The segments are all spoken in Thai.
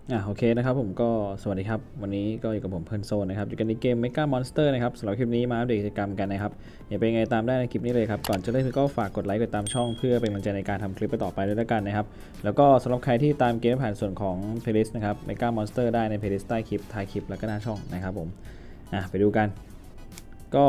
โอเคนะครับผมก็สวัสดีครับวันนี้ก็อยู่กับผมเพิร์นโซนนะครับอยู่กันในเกม Mega Monster นะครับสำหรับคลิปนี้มาอัปเดตกิจกรรมกันนะครับอย่าเป็นไงตามได้ในคลิปนี้เลยครับก่อนจะเริ่มก็ฝากกดไลค์กดตามช่องเพื่อเป็นกำลังใจในการทำคลิปต่อไปด้วยแล้วกันนะครับแล้วก็สำหรับใครที่ตามเกมผ่านส่วนของ playlist นะครับ Mega Monster ได้ใน playlist ใต้คลิปท้ายคลิปแล้วก็หน้าช่องนะครับผมไปดูกันก็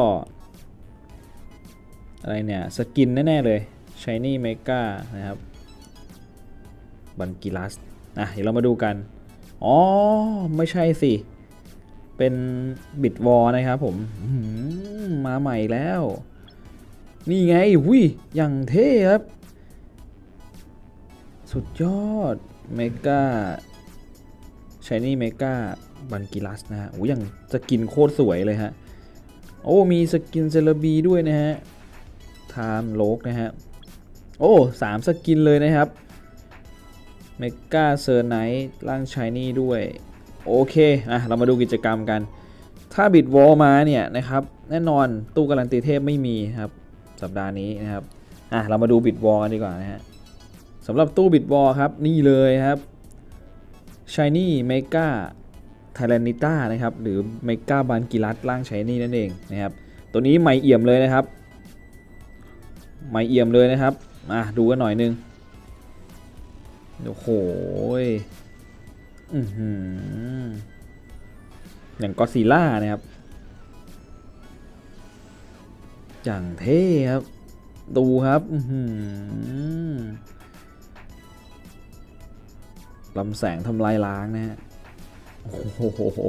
อะไรเนี่ยสกินแน่ๆเลย Shiny Mega นะครับบันกิลัสเดี๋ยวเรามาดูกันอ๋อไม่ใช่สิเป็นบิดวอลนะครับผมมาใหม่แล้วนี่ไงหุยอย่างเท่ครับสุดยอดเมกาชายนี่เมกาบันกิลัสนะฮะอย่างสกินโคตรสวยเลยฮะโอ้มีสกินเซเลบีด้วยนะฮะไทม์โลกนะฮะโอ้3 สกินเลยนะครับเมกาเซอร์ไนท์ร่างชายนี่ด้วยโอเคเรามาดูกิจกรรมกันถ้าบิดวอลมาเนี่ยนะครับแน่นอนตู้การันตีเทพไม่มีครับสัปดาห์นี้นะครับเรามาดูบิดวอลกันดีกว่านะฮะสำหรับตู้บิดวอลครับนี่เลยครับ Shiny Mega Tyranitar นะครับหรือ Mega บันกิลัสร่าง Shiny นั่นเองนะครับตัวนี้ไม่เอี่ยมเลยนะครับไม่เอี่ยมเลยนะครับดูกันหน่อยนึงโอ้โหอย่างก็อดซิลล่านะครับอย่างเท่ครับดูครับลำแสงทำลายล้างนะฮะโอ้โห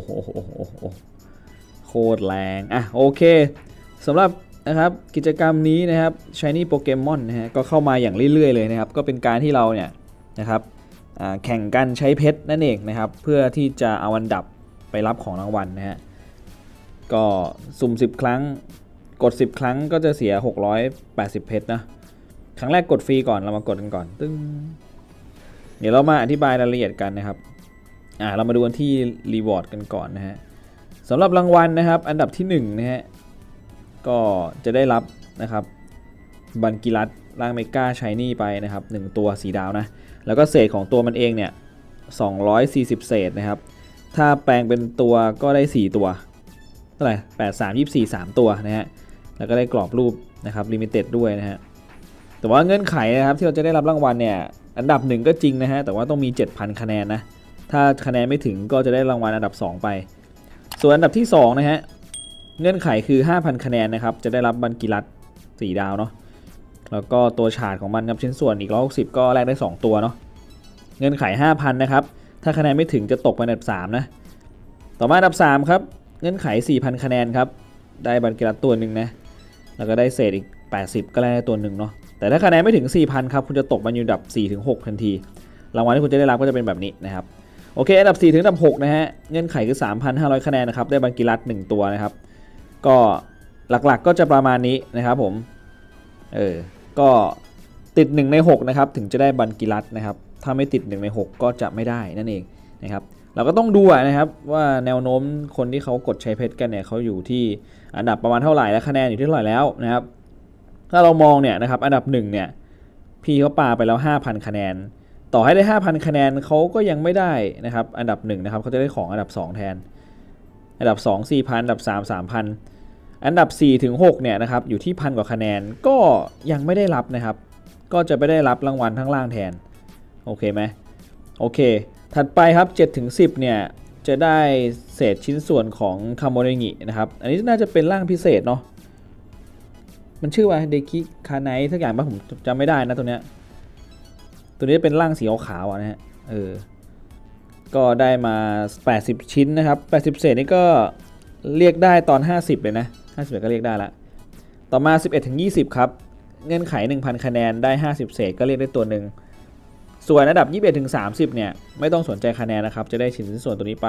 โคตรแรงโอเคสำหรับนะครับกิจกรรมนี้นะครับ Shiny Pokemon นะฮะก็เข้ามาอย่างเรื่อยๆเลยนะครับก็เป็นการที่เราเนี่ยนะครับแข่งกันใช้เพชรนั่นเองนะครับเพื่อที่จะเอาอันดับไปรับของรางวัลนะฮะก็สุ่ม10 ครั้งกด10 ครั้งก็จะเสีย680เพชรนะครั้งแรกกดฟรีก่อนเรามากดกันก่อนตึ้งเดี๋ยวเรามาอธิบายรายละเอียดกันนะครับเรามาดูกันที่รีวอร์ดกันก่อนนะฮะสำหรับรางวัลนะครับอันดับที่1นะฮะก็จะได้รับนะครับบันกิลัสร่างเมกาชายนี่ไปนะครับ1ตัว4 ดาวนะแล้วก็เศษของตัวมันเองเนี่ย240เศษนะครับถ้าแปลงเป็นตัวก็ได้4ตัวเท่าไหร่8 3 24 3ตัวนะฮะแล้วก็ได้กรอบรูปนะครับลิมิเต็ดด้วยนะฮะแต่ว่าเงื่อนไขนะครับที่เราจะได้รับรางวัลเนี่ยอันดับ1ก็จริงนะฮะแต่ว่าต้องมี 7,000 คะแนนนะถ้าคะแนนไม่ถึงก็จะได้รางวัลอันดับ2ไปส่วนอันดับที่2นะฮะเงื่อนไขคือ 5,000 คะแนนนะครับจะได้รับบันกิลัส4 ดาวเนาะแล้วก็ตัวฉาดของมันครับชิ้นส่วนอีก160ก็แลกได้2ตัวเนาะเงื่อนไข 5,000 นะครับถ้าคะแนนไม่ถึงจะตกไปอันดับ3นะต่อมาอันดับ3ครับเงื่อนไข 4,000 คะแนนครับได้บันกิลัสตัวหนึ่งนะแล้วก็ได้เศษอีก80ก็แลกได้ตัวหนึ่งเนาะแต่ถ้าคะแนนไม่ถึง 4,000 ครับคุณจะตกมาอยู่อันดับ 4-6 ทันทีรางวัลที่คุณจะได้รับก็จะเป็นแบบนี้นะครับโอเคอันดับ4ถึงอันดับ6นะฮะเงื่อนไขคือ 3,500 คะแนนนะครับได้บันกิลัส1ตัวนะครับก็หลักๆก็จะประมาณนี้นะครับผมก็ติด1ใน6นะครับถึงจะได้บันกิลัสนะครับถ้าไม่ติด1ใน6ก็จะไม่ได้นั่นเองนะครับเราก็ต้องดูนะครับว่าแนวโน้มคนที่เขากดใช้เพชรกันเนี่ยเขาอยู่ที่อันดับประมาณเท่าไหร่และคะแนนอยู่ที่เท่าไหร่แล้วนะครับถ้าเรามองเนี่ยนะครับอันดับ1เนี่ยพี่เขาปาไปแล้ว 5,000 คะแนนต่อให้ได้ 5,000 คะแนนเขาก็ยังไม่ได้นะครับอันดับ1นะครับเขาจะได้ของอันดับ2แทนอันดับ2 4,000 อันดับ3 3,000อันดับ4ถึง6เนี่ยนะครับอยู่ที่1,000 กว่าคะแนนก็ยังไม่ได้รับนะครับก็จะไม่ได้รับรางวัลทั้งล่างแทนโอเคไหมโอเคถัดไปครับ7ถึง10เนี่ยจะได้เศษชิ้นส่วนของคาโมเรงินะครับอันนี้น่าจะเป็นร่างพิเศษเนาะมันชื่อว่าเดคิคาไนสักอย่างป่ะผมจำไม่ได้นะตัวเนี้ยตัวนี้เป็นร่างสีขาวนะฮะก็ได้มา80ชิ้นนะครับ80เศษนี่ก็เรียกได้ตอน50เลยนะ50ก็เรียกได้ละต่อมา11ถึง20ครับเงื่อนไข 1,000 คะแนนได้50เศษก็เรียกได้ตัวหนึ่งส่วนอันดับ21ถึง30เนี่ยไม่ต้องสนใจคะแนนนะครับจะได้ชิ้นส่วนตัวนี้ไป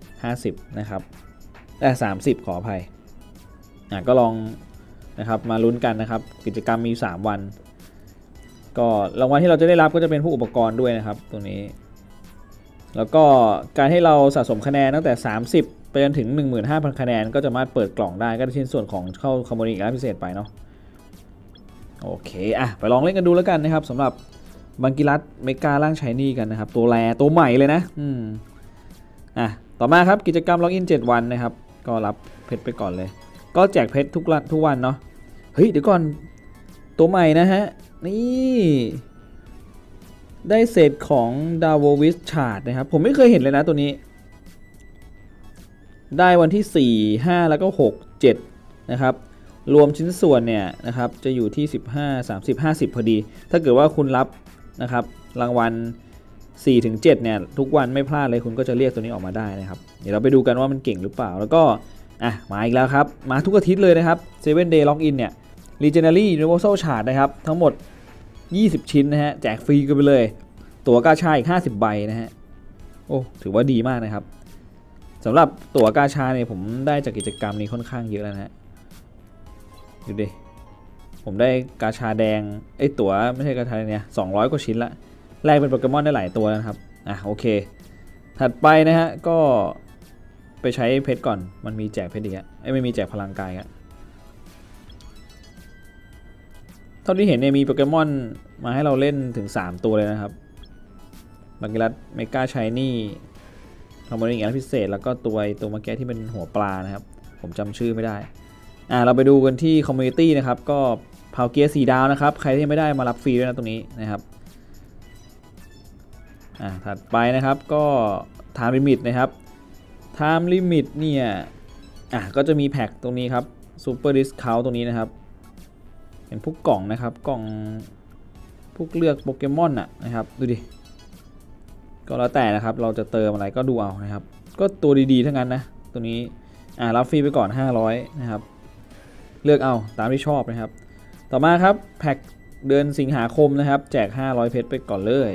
50นะครับแต่30ขออภัยก็ลองนะครับมาลุ้นกันนะครับกิจกรรมมี3วันก็รางวัลที่เราจะได้รับก็จะเป็นพวกอุปกรณ์ด้วยนะครับตรงนี้แล้วก็การให้เราสะสมคะแนนตั้งแต่30ไปจนถึง 15,000 คะแนนก็จะสามารถเปิดกล่องได้ก็ได้ชิ้นส่วนของเข้าคอมมูนิตี้พิเศษไปเนาะโอเคไปลองเล่นกันดูแล้วกันนะครับสำหรับบังกิลัสเมการ่างชายนี่กันนะครับตัวแรตัวใหม่เลยนะต่อมาครับกิจกรรมล็อกอิน7วันนะครับก็รับเพชรไปก่อนเลยก็แจกเพชรทุกวันเนาะเฮ้ยเดี๋ยวก่อนตัวใหม่นะฮะนี่ได้เศษของดาววิสชาร์ดนะครับผมไม่เคยเห็นเลยนะตัวนี้ได้วันที่4 5แล้วก็6 7นะครับรวมชิ้นส่วนเนี่ยนะครับจะอยู่ที่15 30 50พอดีถ้าเกิดว่าคุณรับนะครับรางวัล4-7เนี่ยทุกวันไม่พลาดเลยคุณก็จะเรียกตัวนี้ออกมาได้นะครับเดี๋ยวเราไปดูกันว่ามันเก่งหรือเปล่าแล้วก็มาอีกแล้วครับมาทุกอาทิตย์เลยนะครับ7 Day Login เนี่ย Legendary Universal Shard นะครับทั้งหมด20ชิ้นนะฮะแจกฟรีกันไปเลยตั๋วกาชาอีก50ใบนะฮะโอ้ถือว่าดีมากนะครับสำหรับตั๋วกาชาเนี่ยผมได้จากกิจกรรมนี้ค่อนข้างเยอะแล้วนะฮะดูดิผมได้กาชาแดงตั๋วไม่ใช่กาชาเนี่ย200กว่าชิ้นละแลกเป็นโปเกมอนได้หลายตัวนะครับโอเคถัดไปนะฮะก็ไปใช้เพชรก่อนมันมีแจกเพชรอีกไม่มีแจกพลังกายอะเท่าที่เห็นเนี่ยมีโปเกมอนมาให้เราเล่นถึง3ตัวเลยนะครับบังกิรัสเมกาชายนี่ทำบริการพิเศษแล้วก็ตัวเมื่อกี้ที่เป็นหัวปลานะครับผมจำชื่อไม่ได้เราไปดูกันที่คอมมูนิตี้นะครับก็เผาเกียร์4 ดาวนะครับใครที่ไม่ได้มารับฟรีด้วยนะตรงนี้นะครับถัดไปนะครับก็ time limit นะครับ time limit เนี่ยก็จะมีแพ็คตรงนี้ครับ super discount ตรงนี้นะครับเป็นพวกกล่องนะครับกล่องพวกเลือกโปเกมอนนะครับดูดิก็แล้วแต่นะครับเราจะเติมอะไรก็ดูเอานะครับก็ตัวดีๆทั้งนั้นนะตัวนี้รับฟรีไปก่อน500นะครับเลือกเอาตามที่ชอบนะครับต่อมาครับแพ็คเดือนสิงหาคมนะครับแจก500เพชรไปก่อนเลย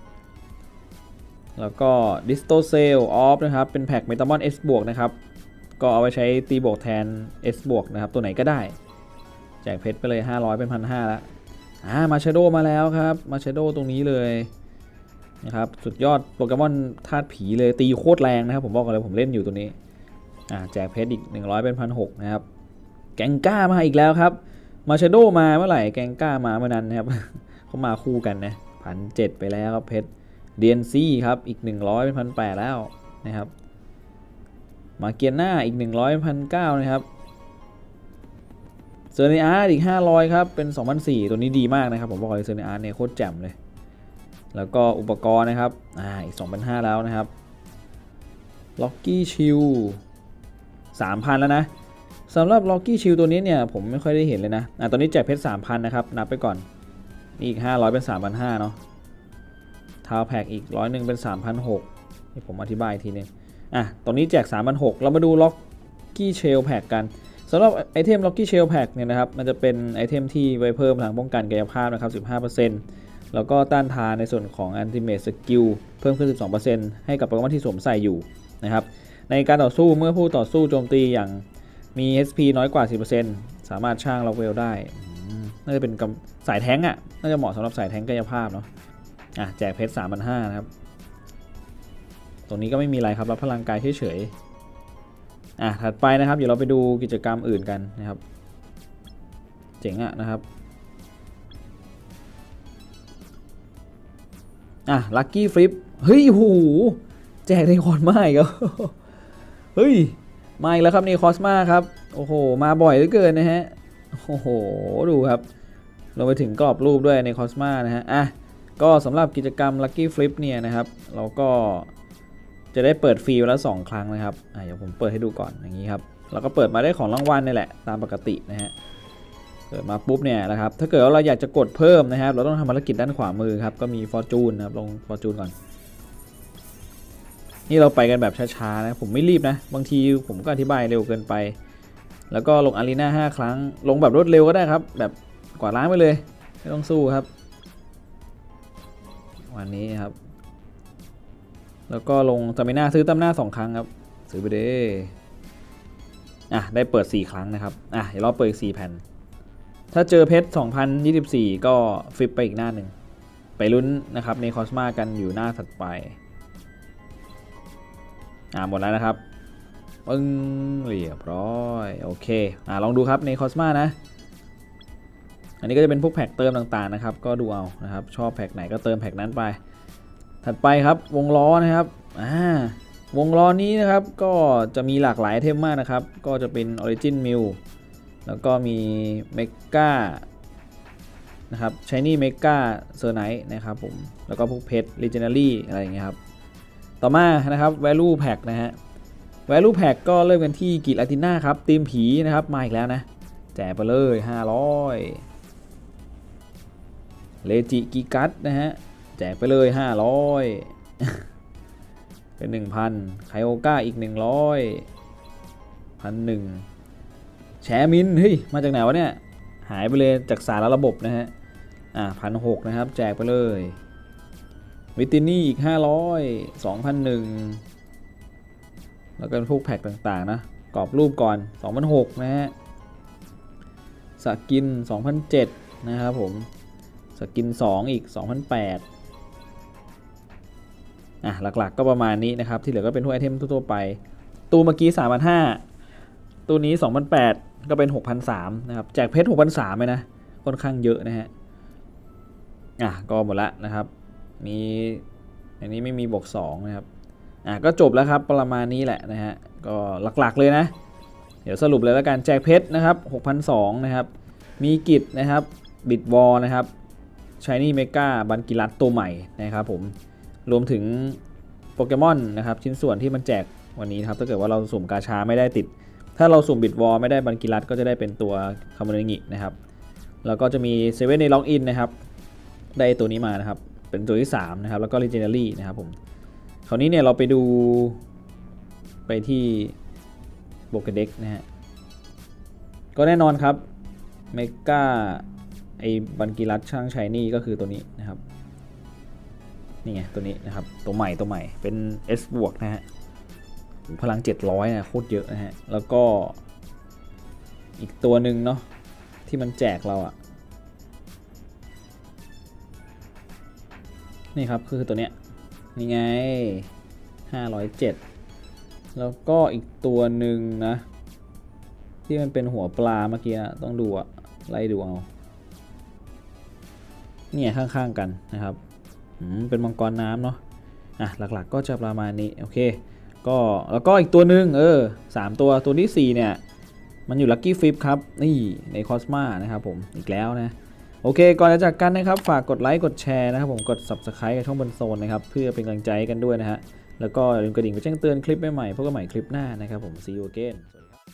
แล้วก็ Disto Sale Off นะครับเป็นแพ็ค Metamon S บวกนะครับก็เอาไปใช้ตีบวกแทน S บวกนะครับตัวไหนก็ได้แจกเพชรไปเลย500เป็น1,500แล้วมาชาโดมาแล้วครับมาชาโดตรงนี้เลยนะครับสุดยอดโปเกมอนธาตุผีเลยตีโคตรแรงนะครับผมบอกเลยผมเล่นอยู่ตัวนี้แจกเพชรอีก100เป็น1,600นะครับแกงก้ามาอีกแล้วครับมาชาโดมาเมื่อไหร่แกงก้ามาเมื่อนั้นนะครับ เขามาคู่กันนะ1,700ไปแล้วครับเพชรDNC ครับอีก100เป็น1,800แล้วนะครับมาเกียร์หน้าอีก100เป็น1,900นะครับเซอร์เนอาร์อีก500ครับเป็น2,400ตัวนี้ดีมากนะครับผมบอกเลยเซอร์เนอาร์เนี่ยโคตรแจ่มเลยแล้วก็อุปกรณ์นะครับอีก 2,500 แล้วนะครับล็อกกี้ชิล 3,000 แล้วนะสำหรับล็อกกี้ชิลตัวนี้เนี่ยผมไม่ค่อยได้เห็นเลยนะตอนนี้แจกเพชร 3,000 นะครับนับไปก่อนนี่อีก500เป็น 3,500 เนาะทาวแพ็กอีก100เป็น 3,600 นี่ผมอธิบายทีนึงตรงนี้แจก 3,600 เรามาดูล็อกกี้เชลแพ็กกันสำหรับไอเทมล็อกกี้เชลแพ็กเนี่ยนะครับมันจะเป็นไอเทมที่ไว้เพิ่มพลังป้องกันกายภาพนะครับ 15% แล้วก็ต้านทานในส่วนของ Ultimate Skill เพิ่มขึ้น 12% ให้กับโปเกมอนที่สวมใส่อยู่นะครับในการต่อสู้เมื่อผู้ต่อสู้โจมตีอย่างมี HP น้อยกว่า 10% สามารถช่างล็อกเวลได้น่าจะเป็นสายแท้งน่าจะเหมาะสำหรับสายแท้งกายภาพเนาะแจกเพชร 3,500 นะครับตรงนี้ก็ไม่มีอะไรครับรับพลังกายเฉยๆถัดไปนะครับเดี๋ยวเราไปดูกิจกรรมอื่นกันนะครับเจ๋งนะครับลัคกี้ฟลิปเฮ้ยโหแจกในคอนมาอีกแล้วเฮ้ยมาอีกแล้วครับในคอสมาครับโอ้โหมาบ่อยเหลือเกินนะฮะโอ้โหดูครับเราไปถึงกรอบรูปด้วยในคอสมานะฮะก็สำหรับกิจกรรม Lucky Flip เนี่ยนะครับเราก็จะได้เปิดฟรีแล้ว2 ครั้งนะครับเดี๋ยวผมเปิดให้ดูก่อนอย่างนี้ครับเราก็เปิดมาได้ของรางวัลนี่แหละตามปกตินะฮะเปิดมาปุ๊บเนี่ยนะครับถ้าเกิดว่าเราอยากจะกดเพิ่มนะครับเราต้องทำภารกิจด้านขวามือครับก็มี Fortune นะครับลง Fortune ก่อนนี่เราไปกันแบบช้าๆนะผมไม่รีบนะบางทีผมก็อธิบายเร็วเกินไปแล้วก็ลงอารีนา5 ครั้งลงแบบรวดเร็วก็ได้ครับแบบกวาดล้างไปเลยไม่ต้องสู้ครับวันนี้ครับแล้วก็ลงสเตมิน่าซื้อตำหน้า2 ครั้งครับซื้อไปเด้ได้เปิด4 ครั้งนะครับเดี๋ยวเราเปิดอีก4 แผ่นถ้าเจอเพชร 2024 ก็ฟลิปไปอีกหน้าหนึ่งไปลุ้นนะครับในคอสมากันอยู่หน้าถัดไปหมดแล้วนะครับปึ้งเรียบร้อยโอเคลองดูครับในคอสมานะอันนี้ก็จะเป็นพวกแพ็กเติมต่างๆนะครับก็ดูเอานะครับชอบแพ็กไหนก็เติมแพ็กนั้นไปถัดไปครับวงล้อนะครับวงล้อนี้นะครับก็จะมีหลากหลายไอเทมมากนะครับก็จะเป็น Origin Mill แล้วก็มี Mega นะครับ Shiny Mega Cernite นะครับผมแล้วก็พวกเพชร Legendary อะไรอย่างเงี้ยครับต่อมานะครับ Value Pack นะฮะ Value Pack ก็เริ่มกันที่กิลาติน่าครับทีมผีนะครับมาอีกแล้วนะแจกไปเลย500เลจิกิกัสนะฮะแจกไปเลย500เป็น 1,000 ไคโอก้าอีก100 1,100แชมินเฮ้ยมาจากไหนวะเนี่ยหายไปเลยจากสารระบบนะฮะ1,600นะครับแจกไปเลยวิตินี่อีก500 2,100แล้วก็พวกแพ็คต่างๆนะกรอบรูปก่อน 2,600นะฮะสกิน 2,700นะครับผมสกิน2อีก 2,800หลักๆก็ประมาณนี้นะครับที่เหลือก็เป็นพวกไอเทมทั่วๆไปตู้เมื่อกี้ 3,500ตู้นี้ 2,800ก็เป็น 6,300นะครับแจกเพชร 6,300เลยนะค่อนข้างเยอะนะฮะก็หมดละนะครับมีอันนี้ไม่มีบวก2นะครับก็จบแล้วครับประมาณนี้แหละนะฮะก็หลักๆเลยนะเดี๋ยวสรุปเลยแล้วกันแจกเพชรนะครับ 6,200นะครับมีกิจนะครับบิดวอลนะครับ Shiny Mega บันกิรัตตัวใหม่นะครับผมรวมถึงโปเกมอนนะครับชิ้นส่วนที่มันแจกวันนี้นะครับถ้าเกิดว่าเราสุ่มกาชาไม่ได้ติดถ้าเราสุ่มบิดวอลไม่ได้บันกิรัตก็จะได้เป็นตัวคาโมเนงินะครับแล้วก็จะมีเซเว่นในล็อกอินนะครับได้ตัวนี้มานะครับเป็นตัวที่3นะครับแล้วก็ Legendary นะครับผมคราวนี้เนี่ยเราไปดูไปที่โปเกเด็กนะฮะก็แน่นอนครับเมกาไอ้บันกิรัตช่างชายนี่ก็คือตัวนี้นะครับนี่ไงตัวนี้นะครับตัวใหม่เป็น S บวกนะฮะพลัง700นะโคตรเยอะนะฮะแล้วก็อีกตัวหนึ่งเนาะที่มันแจกเราอ่ะนี่ครับคือตัวเนี้ยนี่ไง507แล้วก็อีกตัวหนึ่งนะที่มันเป็นหัวปลาเมื่อกี้นะต้องดูอะไล่ดูเอาเนี่ยข้างๆกันนะครับเป็นมังกรน้ำเนาะหลักๆก็จะประมาณนี้โอเคก็แล้วก็อีกตัวหนึ่ง3ตัวที่4เนี่ยมันอยู่ลัคกี้ฟิปครับนี่ในคอสมานะครับผมอีกแล้วนะโอเคก่อนจะจากกันนะครับฝากกดไลค์กดแชร์นะครับผมกด Subscribe กับช่องบนโซนนะครับเพื่อเป็นกำลังใจกันด้วยนะฮะแล้วก็อย่าลืมกระดิ่งไปแจ้งเตือนคลิปใหม่ๆพบกันใหม่คลิปหน้านะครับผม See you again